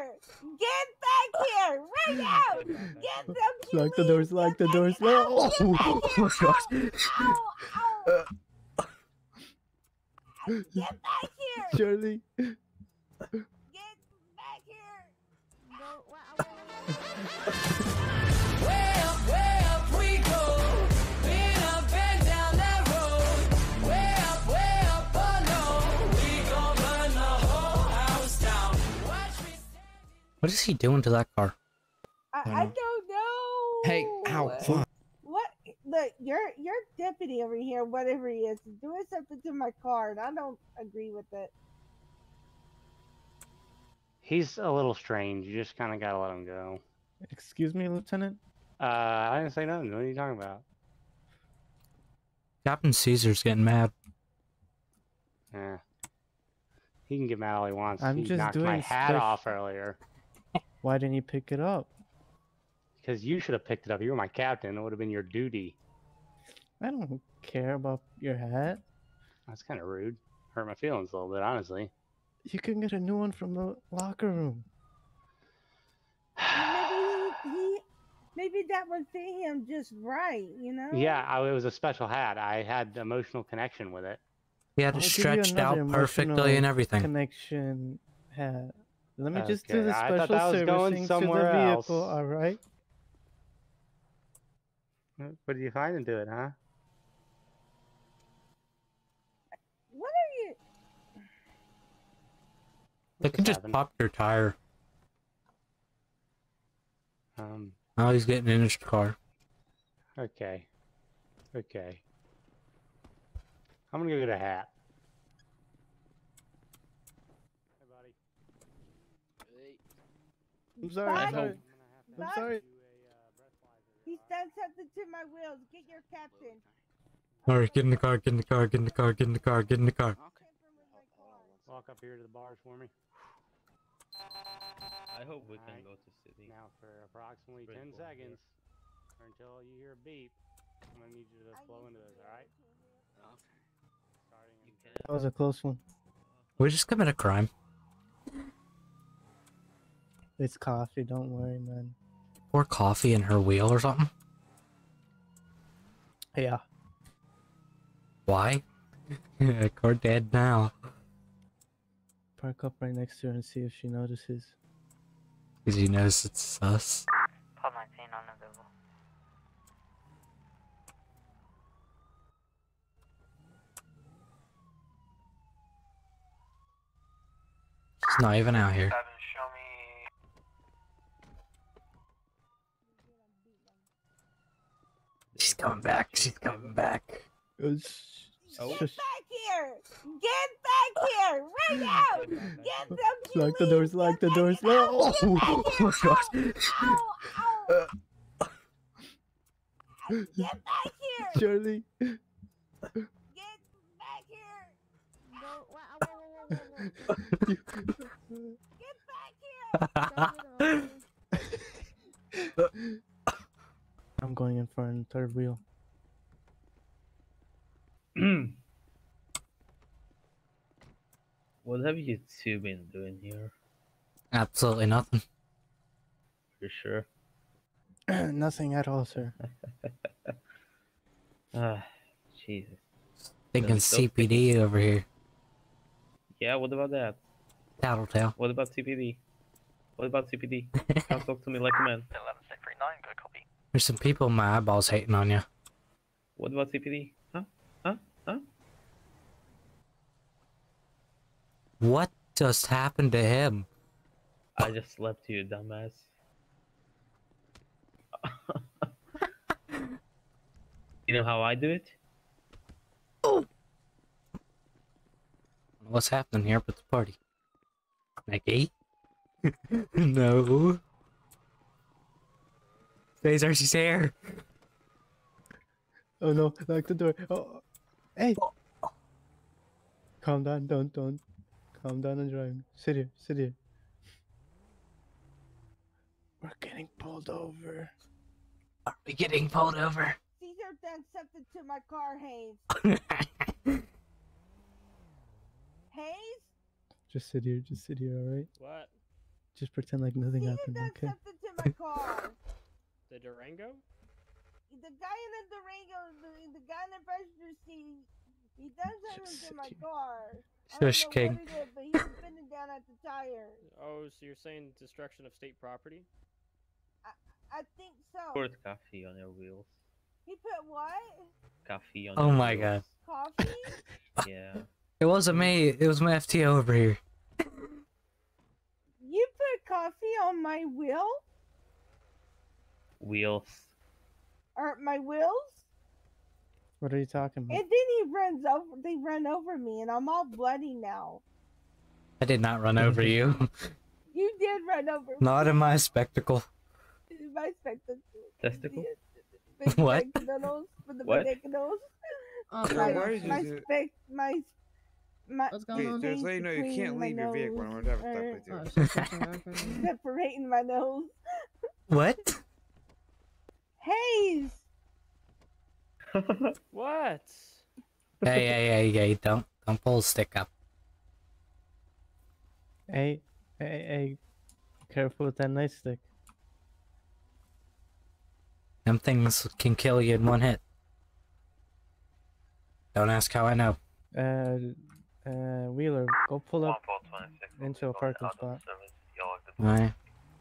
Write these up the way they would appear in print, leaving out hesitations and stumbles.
here! Get back here! Right now! Get them Kiwis! Lock the doors, lock the doors. Oh, Get back here! Shirley. Get back here! Way up we go. Been up and down that road. Way up, oh no. We gon' burn the whole house down. Watch me stand. What is he doing to that car? I don't know. Hey, ow, fuck. What? Look, your deputy over here, whatever he is doing something to my car, and I don't agree with it. He's a little strange. You just kind of gotta let him go. Excuse me, Lieutenant? I didn't say nothing. What are you talking about? Captain Caesar's getting mad. Yeah. He can get mad all he wants. I'm he just knocked doing my hat stuff. off earlier. Why didn't you pick it up? Because you should have picked it up. You were my captain. It would have been your duty. I don't care about your hat. That's kind of rude. Hurt my feelings a little bit, honestly. You can get a new one from the locker room. Maybe that would fit him just right, you know? Yeah, it was a special hat. I had emotional connection with it. He had I'll it give you stretched out another perfectly emotional and everything. Connection hat. Let me just do Okay, the I thought special that was going servicing to the somewhere else. vehicle, alright? What do you find into it, huh? What are you? They could just pop your tire. Oh, he's getting in his car. Okay. Okay. I'm gonna go get a hat. Hey, buddy. I'm sorry, I'm sorry. I'm sorry. He's done something to my wheels. Get your captain. Alright, get in the car, get in the car, get in the car, get in the car, get in the car. Walk up here to the bars for me. I hope we can go to city. Now for approximately 10 seconds, or until you hear a beep, I'm gonna need you to flow into this, alright? Okay. That was a close one. We just commit a crime. It's coffee, don't worry, man. Pour coffee in her wheel or something? Yeah. Why? Car dead now. Park up right next to her and see if she notices. Because he knows it's us. Pod 19 unavailable. She's not even out here. Show me. She's coming back. She's coming back. Get back here! Get back here! Right now! Get them Kiwis! Lock the doors, lock the doors. Oh, Get back here! Shirley. Get back here! Get back here! I'm going in for a third wheel. What have you two been doing here? Absolutely nothing. For sure. Nothing at all, sir. Jesus. Thinking CPD over here. Yeah, what about that? Tattletale. What about CPD? What about CPD? Can't talk to me like a man. 11639, good copy. There's some people in my eyeballs hating on you. What about CPD? Huh? Huh? Huh? What just happened to him? I just slept, you dumbass. You know how I do it? Oh! What's happening here at the party? Nicky? No. Phaser, she's here. Oh no, lock the door. Oh, hey! Calm down, don't. Calm down and drive. Sit here, sit here. We're getting pulled over. Are we getting pulled over? Caesar done something to my car, Hayes. Hayes? Just sit here, alright? What? Just pretend like nothing He happened, done okay? something to my car. The Durango? The guy in the Durango, the guy in the passenger seat, he done something to my car. I don't Shush, know King. what it is, but he's spinning down at the tire. Oh, so you're saying destruction of state property? I think so. Poured coffee on your wheels. He put what? Coffee on Oh your my wheels. Coffee? Yeah. It wasn't me. It was my FTO over here. You put coffee on my wheel? Wheels. Or my wheels? What are you talking about? And then he runs over. They run over me, and I'm all bloody now. I did not run over you. You did run over me. Not in my spectacle. My spectacles. Testicle? What? For the What? spectacles. Oh, My, where is my it? my What's going on? space Just let you know you can't between my leave your vehicle when nose we're done or with that with you. separating my nose. What? Haze. What? Hey, don't pull a stick up. Hey, careful with that nightstick. Them things can kill you in one hit. Don't ask how I know. Wheeler, go pull up into a parking spot. Alright.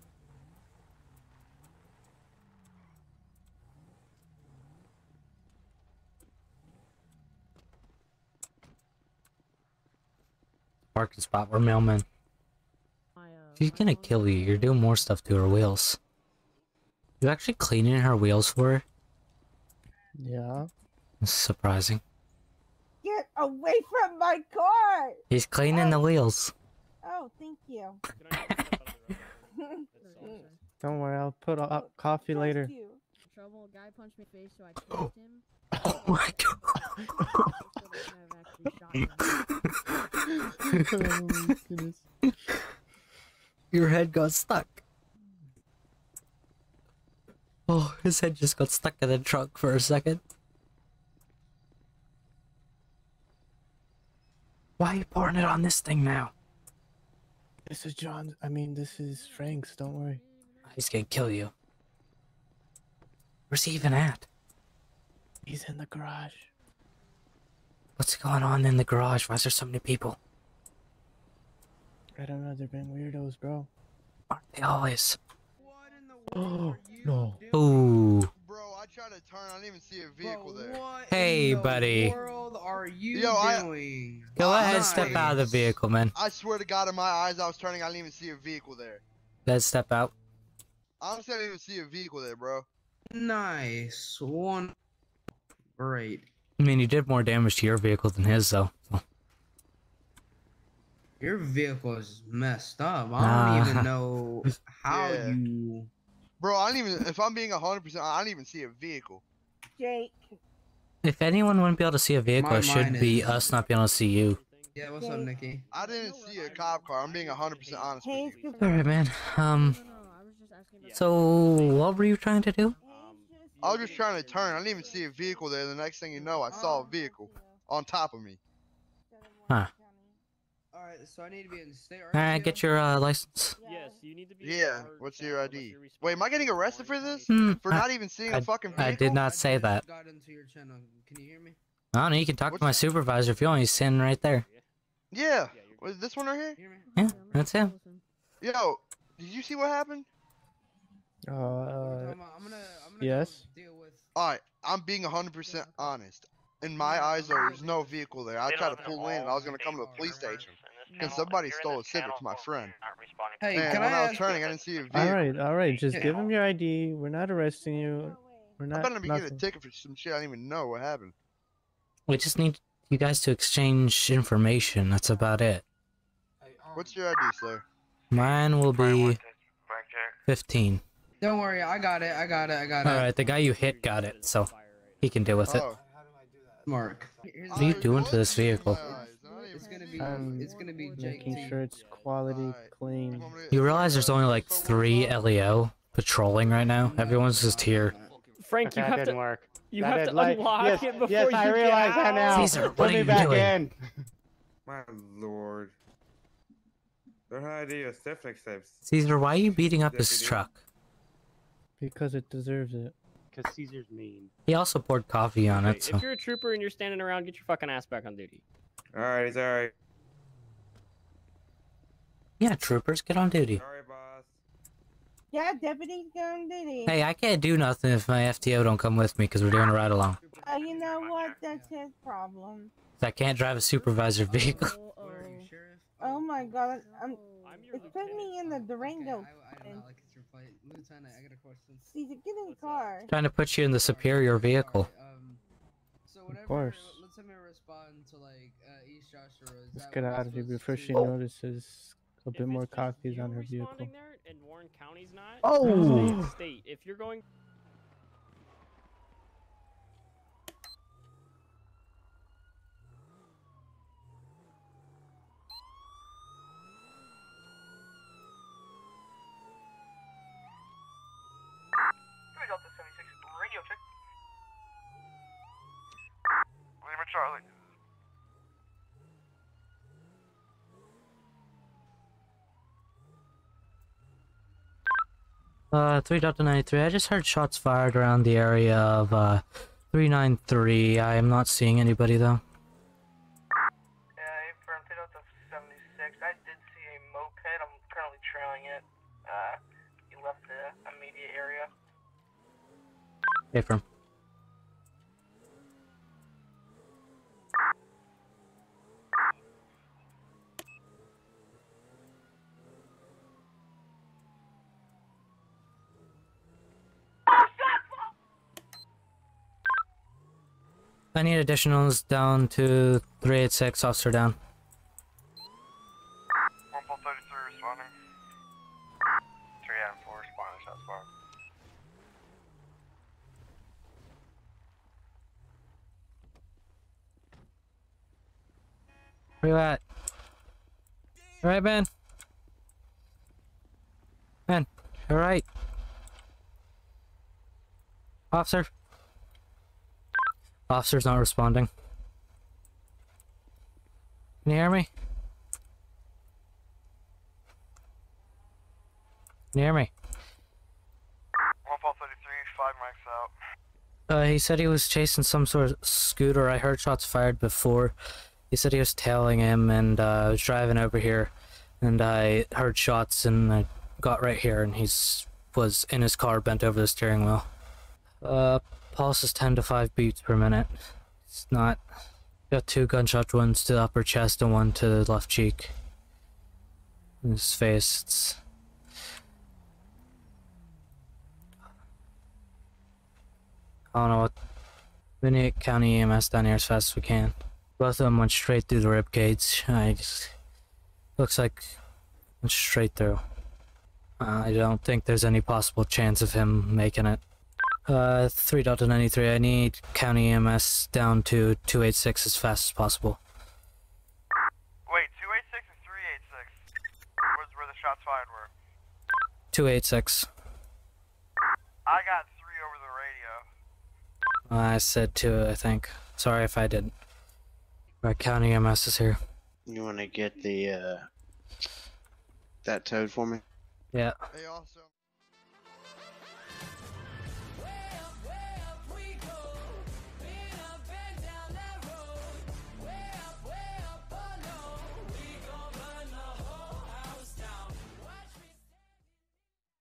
Parking spot, we're mailmen. She's gonna kill you. You're doing more stuff to her wheels. You're actually cleaning her wheels for her? Yeah. That's surprising. Get away from my car. He's cleaning the wheels. Oh, thank you. Don't worry, I'll put up coffee Trust later. you. Trouble, a guy punched me in the face, so I chased him. Oh my god. Your head got stuck. Oh, his head just got stuck in the trunk for a second. Why are you pouring it on this thing now? This is John's. This is Frank's. Don't worry. He's gonna kill you. Where's he even at? He's in the garage. What's going on in the garage? Why is there so many people? I don't know. They're being weirdos, bro. Aren't they always? What in the world are you no. doing? Ooh. Bro, I tried to turn. I didn't even see a vehicle there. What Hey, in the buddy. world are you Yo, doing? Go ahead, Nice. step out of the vehicle, man. I swear to God, in my eyes, I was turning. I didn't even see a vehicle there. Let's step out. Honestly, I didn't even see a vehicle there, bro. Nice one. Great. I mean, you did more damage to your vehicle than his, though. So. Your vehicle is messed up. I Nah. don't even know how Yeah. you. Bro, I didn't even. If I'm being 100%, I didn't even see a vehicle. Jake. If anyone wouldn't be able to see a vehicle, it should mine be is- us not being able to see you. Yeah, what's up, Nicky? I didn't see a cop car. I'm being 100% honest with Haze. you. Alright, man. So, what were you trying to do? I was just trying to turn. I didn't even see a vehicle there. The next thing you know, I saw a vehicle on top of me. Huh. Alright, so I need to be in the state. Alright, get your license. Yes, you need to be. Yeah. What's your ID? Wait, am I getting arrested for this? Hmm, For not even seeing a fucking vehicle? I did not say that. Got into your channel. Can you hear me? I don't know, you can talk to my supervisor if you want. He's sitting right there. Yeah. Was this one right here? Hear me? Yeah, that's him. Yo, did you see what happened? I'm gonna yes. go deal with. Alright, I'm being 100% honest. In my eyes, there was no vehicle there. I tried to pull in and I was gonna come to the police station. Because somebody stole a Civic to my friend. Hey, And can when I was ask- turning, I didn't see a vehicle. Alright. Just Yeah. give him your ID. We're not arresting you. We're I'm not. gonna be getting a nothing. ticket for some shit I didn't even know what happened. We just need you guys to exchange information. That's about it. What's your ID, sir? Mine will be 15. Don't worry, I got it. Alright, the guy you hit got it, so he can deal with it. Oh. Mark. What are you doing to this vehicle? It's gonna be. I'm It's gonna be making JT. sure it's quality, clean. You realize there's only like 3 LEO patrolling right now? Everyone's just here. Frank, you That have didn't to. work. You That have to didn't like- unlock yes, it before yes, you I get realize out. that now. Caesar, what Put are me you back doing? in. My lord. Don't have idea. Stefan steps. Caesar, why are you beating up his Deputy. truck? Because it deserves it. Because Caesar's mean. He also poured coffee on Okay, it, so. if you're a trooper and you're standing around, get your fucking ass back on duty. Alright, he's alright. Yeah, troopers, get on duty. Sorry, boss. Yeah, deputy's going duty. Hey, I can't do nothing if my FTO don't come with me because we're doing a ride along. You know what? That's his problem. I can't drive a supervisor vehicle. Oh my god, it put me in the Durango. Lieutenant, I got a question. See, to get in the car. Trying to put you in the superior vehicle. So whenever, Of course. let's have me respond to like East Joshua. Let's get out of here before she notices a bit more coffees on her vehicle. Responding there and Warren County's not. Oh! State. If you're going. Radio check. Lima Charlie. 3.93. I just heard shots fired around the area of 393. I am not seeing anybody though. Yeah, from 76. I did see a moped. I'm currently trailing it. He left the immediate area. Hey, from. I need additionals down to 386, officer down. 1433 responding. 3 Adam 4 responding, shots fired. Where you at? Alright, man. Man, alright. Officer. Officer's not responding. Can you hear me? Can you hear me? 1433, 5 mics out. He said he was chasing some sort of scooter. I heard shots fired before. He said he was tailing him, and I was driving over here, and I heard shots, and I got right here, and was in his car, bent over the steering wheel. Pulse is 10 to 5 beats per minute. It's not. Got 2 gunshot wounds to the upper chest and 1 to the left cheek. In his face. It's. I don't know what. We need county EMS down here as fast as we can. Both of them went straight through the rib cage. Looks like went straight through. I don't think there's any possible chance of him making it. 3.93, I need county EMS down to 286 as fast as possible. Wait, 286 or 386? Where the shots fired were? 286. I got 3 over the radio. I said 2, I think. Sorry if I didn't. Right, county EMS is here. You want to get the that toad for me? Yeah. Hey, also.